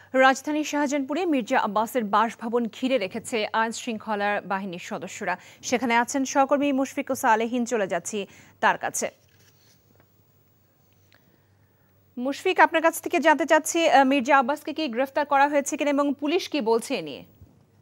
রাজধানীর শাহজাহানপুরে মির্জা আব্বাসের বাসভবন ঘিরে রেখেছে আইন শৃঙ্খলা বাহিনীর সদস্যরা। সেখানে আছেন সহকর্মী মুশফিকুস সালেহিন, চলে যাচ্ছি তার কাছে। মুশফিক, আপনার কাছ থেকে জানতে চাচ্ছি মির্জা আব্বাসকে কি গ্রেফতার করা হয়েছে কিনা এবং পুলিশ কি বলছে এ নিয়ে?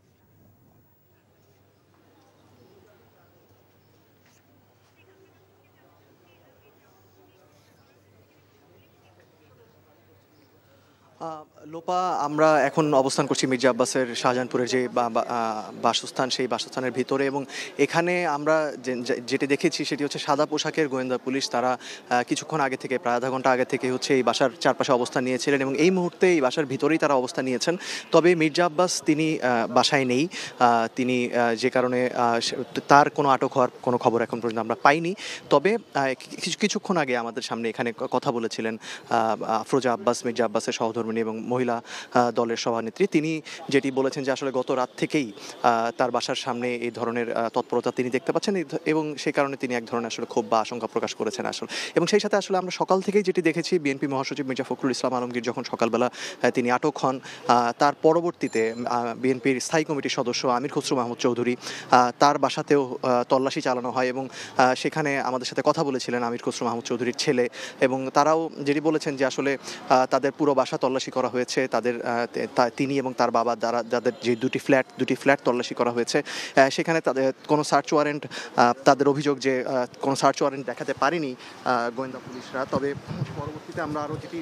লোপা, আমরা এখন অবস্থান করছি মির্জা আব্বাসের শাহজাহানপুরের যে বাসস্থান, সেই বাসস্থানের ভিতরে, এবং এখানে আমরা যেটি দেখেছি সেটি হচ্ছে সাদা পোশাকের গোয়েন্দা পুলিশ। তারা কিছুক্ষণ আগে থেকে, প্রায় আধা ঘন্টা আগে থেকে হচ্ছে এই বাসার চারপাশে অবস্থান নিয়েছিলেন এবং এই মুহূর্তে এই বাসার ভিতরেই তারা অবস্থান নিয়েছেন। তবে মির্জা আব্বাস তিনি বাসায় নেই। তিনি যে কারণে তার কোনো আটক হওয়ার কোনো খবর এখন পর্যন্ত আমরা পাইনি। তবে কিছুক্ষণ আগে আমাদের সামনে এখানে কথা বলেছিলেন আফরোজা আব্বাস, মির্জা আব্বাসের সহধর্মিণী এবং মহিলা দলের সভানেত্রী। তিনি যেটি বলেছেন যে আসলে গত রাত থেকেই তার বাসার সামনে এই ধরনের তৎপরতা তিনি দেখতে পাচ্ছেন এবং সেই কারণে তিনি এক ধরনের আসলে ক্ষোভ বা আশঙ্কা প্রকাশ করেছেন আসলে। এবং সেই সাথে আসলে আমরা সকাল থেকেই যেটি দেখেছি, বিএনপি মহাসচিব মির্জা ফখরুল ইসলাম আলমগীর যখন সকালবেলা তিনি আটক হন, তার পরবর্তীতে বিএনপির স্থায়ী কমিটির সদস্য আমির খসরু মাহমুদ চৌধুরী, তার বাসাতেও তল্লাশি চালানো হয় এবং সেখানে আমাদের সাথে কথা বলেছিলেন আমির খসরু মাহমুদ চৌধুরীর ছেলে, এবং তারাও যেটি বলেছেন যে আসলে তাদের পুরো বাসা তল্লাশি করা হয়েছে। তিনি এবং তার বাবা যাদের যে দুটি ফ্ল্যাট তল্লাশি করা হয়েছে, সেখানে তাদের কোনো সার্চ ওয়ারেন্ট, তাদের অভিযোগ যে কোনো সার্চ ওয়ারেন্ট দেখাতে পারেনি গোয়েন্দা পুলিশরা। তবে পরবর্তীতে আমরা আরও যেটি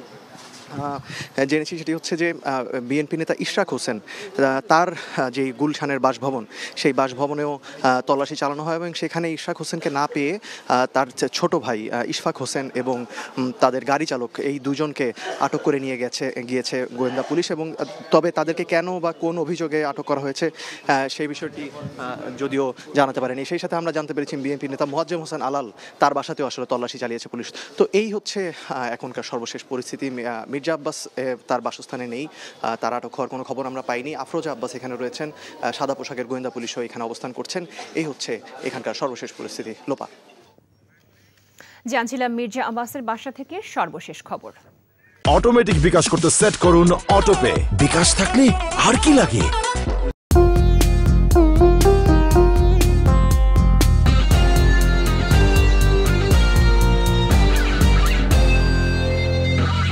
জেনেছি সেটি হচ্ছে যে বিএনপি নেতা ইশরাক হোসেন, তার যে গুলশানের বাসভবন, সেই বাসভবনেও তল্লাশি চালানো হয় এবং সেখানে ইশরাক হোসেনকে না পেয়ে তার ছোট ভাই ইশফাক হোসেন এবং তাদের গাড়ি চালক, এই দুজনকে আটক করে নিয়ে গিয়েছে গোয়েন্দা পুলিশ। এবং তবে তাদেরকে কেন বা কোন অভিযোগে আটক করা হয়েছে সেই বিষয়টি যদিও জানাতে পারেনি। সেই সাথে আমরা জানতে পেরেছি বিএনপি নেতা মোয়াজ্জেম হোসেন আলাল, তার বাসাতেও আসলে তল্লাশি চালিয়েছে পুলিশ। তো এই হচ্ছে এখনকার সর্বশেষ পরিস্থিতি। মির্জা আব্বাস তার বাসস্থানে নেই, তার আটক হওয়ার কোনো খবর আমরা পাইনি। আফরোজা আব্বাস এখানে রয়েছেন, সাদা পোশাকের গোয়েন্দা পুলিশও এখানে অবস্থান করছেন। এই হচ্ছে এখানকার সর্বশেষ পরিস্থিতি। লোপা, জানছিলাম মির্জা আব্বাসের বাসা থেকে সর্বশেষ খবর। অটোমেটিক বিকাশ করতে সেট করুন অটোপে। বিকাশ থাকলে আর কি লাগে।